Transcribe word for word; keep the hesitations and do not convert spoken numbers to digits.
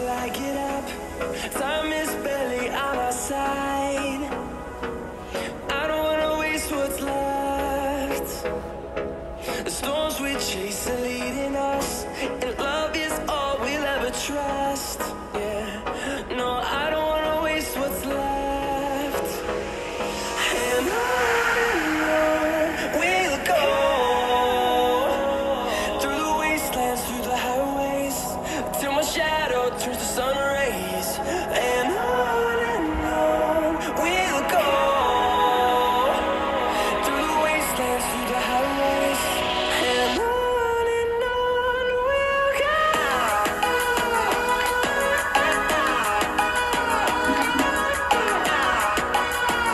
till I get up. Time is barely on our side.